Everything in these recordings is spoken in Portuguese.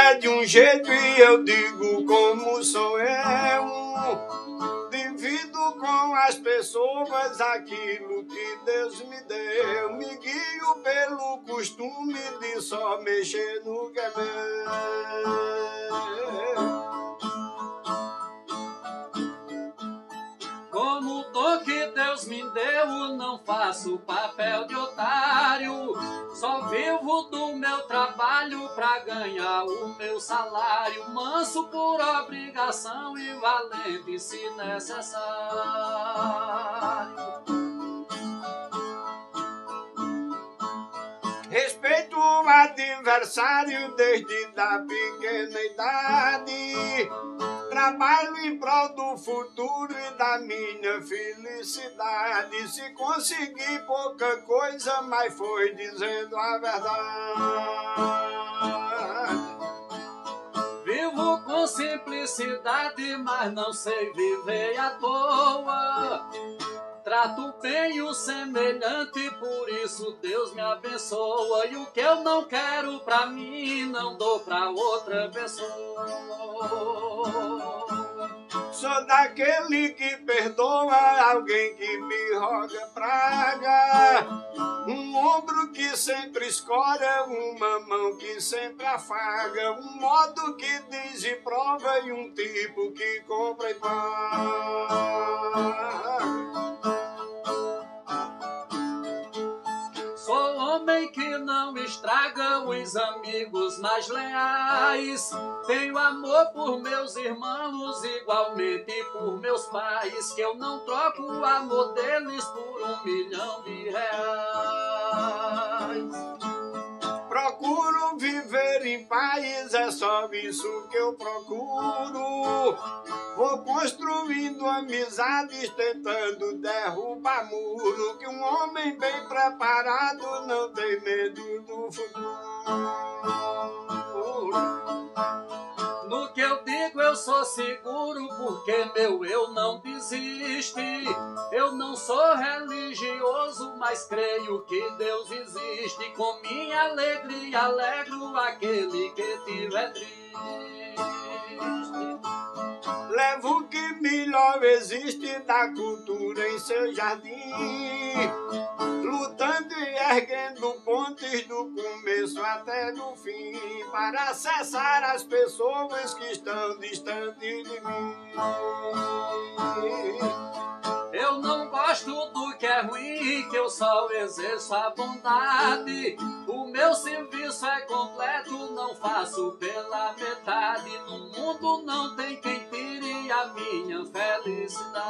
é de um jeito e eu digo como sou eu. Divido com as pessoas aquilo que Deus me deu. Me guio pelo costume de só mexer no que é meu. Como o dom que Deus me deu, não faço papel de otário. Só vivo do meu trabalho pra ganhar o meu salário. Manso por obrigação e valente se necessário. Respeito o adversário desde da pequena idade. Trabalho em prol do futuro e da minha felicidade. Se conseguir pouca coisa, mas foi dizendo a verdade. Vivo com simplicidade, mas não sei viver à toa. Trato bem o semelhante, por isso Deus me abençoa. E o que eu não quero pra mim, não dou pra outra pessoa. Sou daquele que perdoa alguém que me roga praga. Um ombro que sempre escora, uma mão que sempre afaga. Um modo que diz e prova e um tipo que compra e paga. Sou homem que não estraga os amigos mais leais. Tenho amor por meus irmãos, igualmente por meus pais. Que eu não troco o amor deles por R$1 milhão. Procuro viver em paz, é só isso que eu procuro. Vou construindo amizades, tentando derrubar muro. Que um homem bem preparado não tem medo do futuro. No que eu digo eu sou seguro, porque meu eu não desiste. Eu não sou religioso, mas creio que Deus existe. Com minha alegria alegro aquele que tiver triste. Levo o que melhor existe da cultura em seu jardim, lutando e erguendo pontes do começo até do fim, para acessar as pessoas que estão distantes de mim. Eu não gosto do que é ruim, que eu só exerço a bondade. O meu serviço é completo, não faço pela metade. No mundo não tem quem tire a minha felicidade.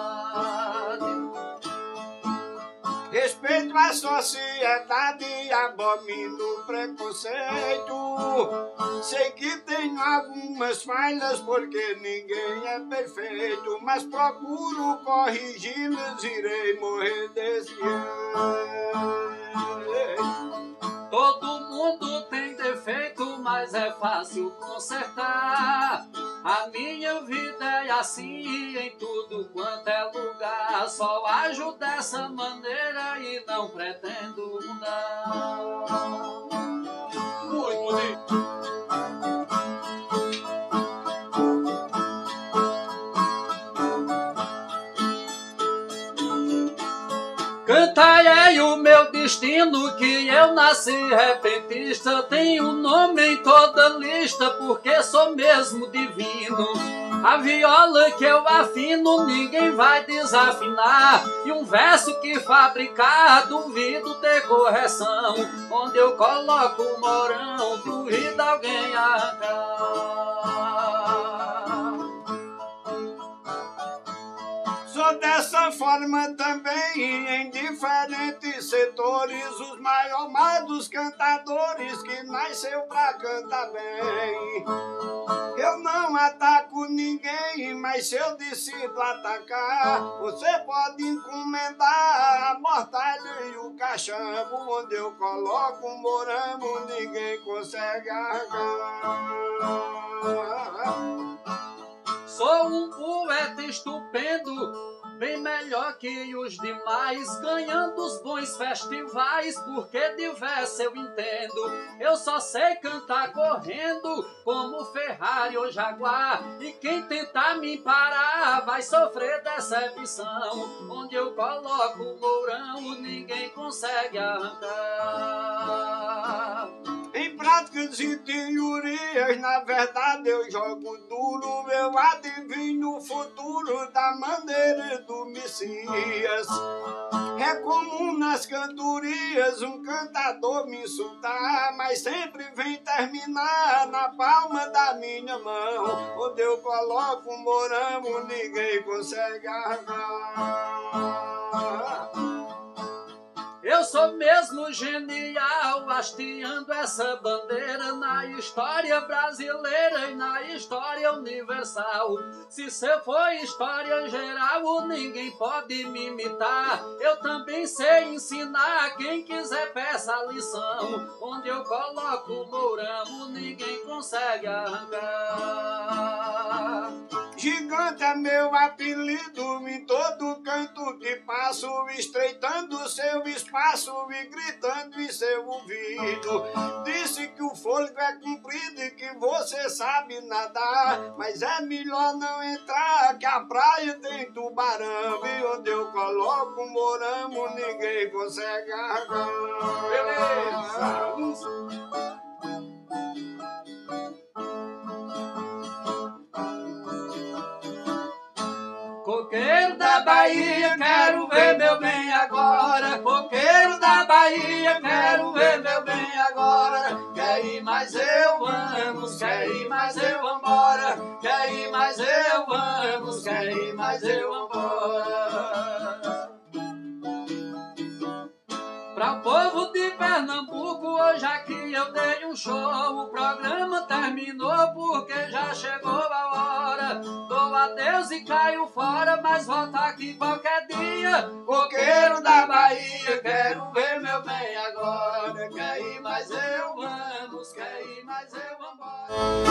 Respeito a sociedade e abomino o preconceito. Sei que tenho algumas falhas porque ninguém é perfeito, mas procuro corrigi-las, irei morrer desse jeito. Todo mundo tem defeito, mas é fácil consertar. A minha vida é assim em tudo quanto é lugar. Só ajo dessa maneira e não pretendo mudar. Muito bonito. Cantai o meu destino, que eu nasci repentista. Tenho nome em toda lista, porque sou mesmo divino. A viola que eu afino, ninguém vai desafinar. E um verso que fabricar, duvido ter correção. Onde eu coloco o morão, duvido alguém arrancar. Sou dessa forma também em diferentes setores, os mais amados cantadores que nasceu pra cantar bem. Eu não ataco ninguém, mas se eu decido atacar, você pode encomendar a mortalha e o cachimbo. Onde eu coloco o morango, ninguém consegue arrancar. Sou um poeta estupendo, bem melhor que os demais, ganhando os bons festivais, porque diverso eu entendo. Eu só sei cantar correndo, como Ferrari ou Jaguar, e quem tentar me parar vai sofrer decepção. Onde eu coloco o Mourão, ninguém consegue arrancar. Em práticas e teorias, na verdade eu jogo duro, eu adivinho o futuro da maneira do Messias. É comum nas cantorias um cantador me insultar, mas sempre vem terminar na palma da minha mão. Onde eu coloco um moramo, ninguém consegue arrancar. Eu sou mesmo genial, hasteando essa bandeira na história brasileira e na história universal. Se cê for história geral, ninguém pode me imitar. Eu também sei ensinar, quem quiser peça a lição. Onde eu coloco o Mouramo, ninguém consegue arrancar. Gigante é meu apelido, em todo canto que passo, estreitando seu espaço e gritando em seu ouvido. Disse que o fôlego é comprido e que você sabe nadar, mas é melhor não entrar, que a praia tem tubarão. E onde eu coloco um moramo, ninguém consegue arrancar. Beleza! Coqueiro da Bahia, quero ver meu bem agora. Coqueiro da Bahia, quero ver meu bem agora. Quer ir, mas eu vamos, quer ir, mas eu vambora. Quer ir, mas eu vamos, quer ir, mas eu vambora. Pra o povo de Pernambuco, hoje aqui eu dei um show. O programa terminou porque já chegou a hora. Dou adeus e caio fora, mas volto aqui qualquer dia. Coqueiro da Bahia, quero ver meu bem agora. Quer ir, mas eu vamos, quer ir, mas eu vambora.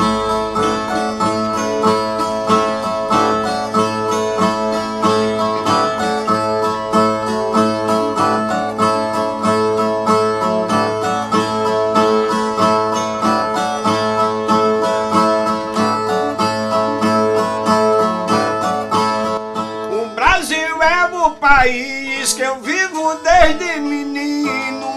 País que eu vivo desde menino,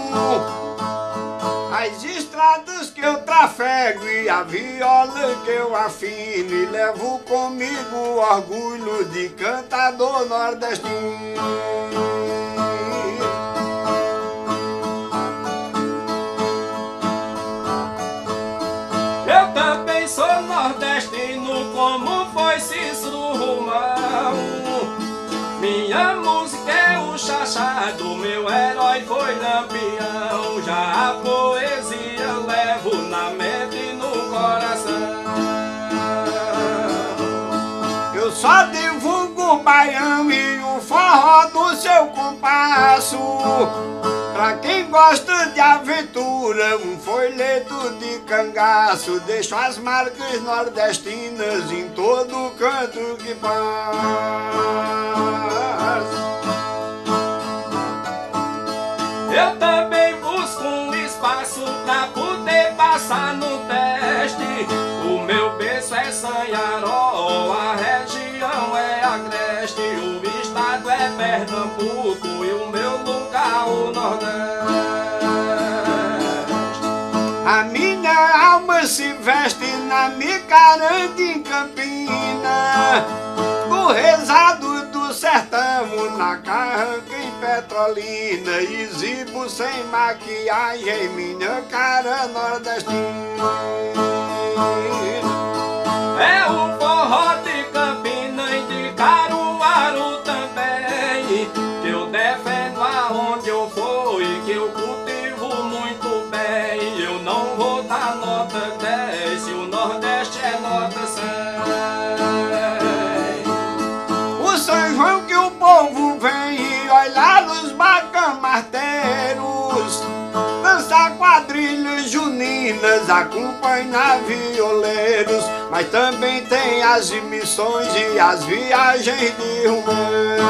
as estradas que eu trafego e a viola que eu afino, e levo comigo o orgulho de cantador nordestino. Eu também sou nordestino, como foi Cícero Romão. Minha música é o chachado, meu herói foi Lampião. Já a poesia levo na mente e no coração. Eu só divulgo o baião e o forró do seu compasso. Pra quem gosta de aventura, um folheto de cangaço. Deixo as marcas nordestinas em todo canto que passo. Eu também busco um espaço pra poder passar no teste. O meu berço é Sanharó, a região é Agreste, o estado é Pernambuco e o meu lugar o Nordeste. A minha alma se veste na micaranda em Campina, no rezado do sertão, na carranca em Petrolina, exibo sem maquiagem minha cara nordestina. É o forró de Campina e de Caruaru também, que eu defendo aonde eu for e que eu cultivo muito bem. Eu não vou dar nota 10 se o Nordeste é nota 100. O São João que o povo vem olhar os bacamarteiros, dançar quadrilha junina violeiras acompanhar violeiros, mas também tem as missões e as viagens de rumeiros.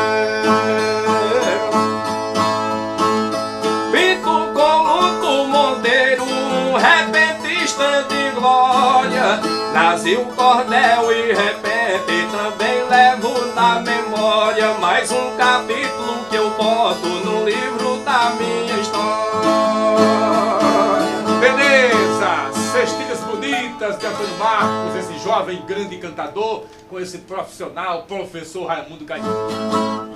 Pinto como tu, Monteiro, repentista de glória. Brasil, cordel e repente também levo na memória. Mais um capítulo que eu boto no livro da minha história. Beleza! Cestilhas bonitas de Antônio Marcos, esse jovem grande cantador, com esse profissional, professor Raimundo Caetano.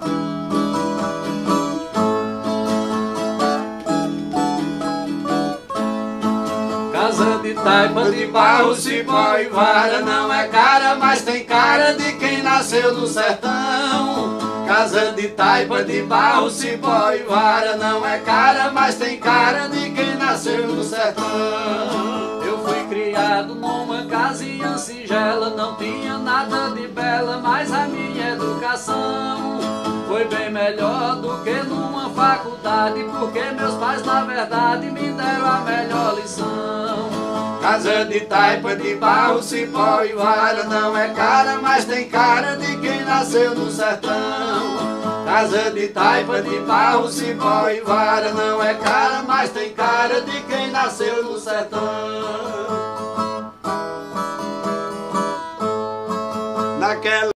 Casa de taipa, de barro, cipó e vara, não é cara, mas tem cara de quem nasceu no sertão. Casa de taipa, de barro, cipó e vara, não é cara, mas tem cara de quem nasceu no sertão. Eu fui criado numa casinha singela, não tinha nada de bela, mas a minha educação foi bem melhor do que numa faculdade, porque meus pais na verdade me deram a melhor lição. Casa de taipa, de barro, cipó e vara, não é cara, mas tem cara de quem nasceu no sertão. Casa de taipa, de barro, cipó e vara, não é cara, mas tem cara de quem nasceu no sertão. Naquela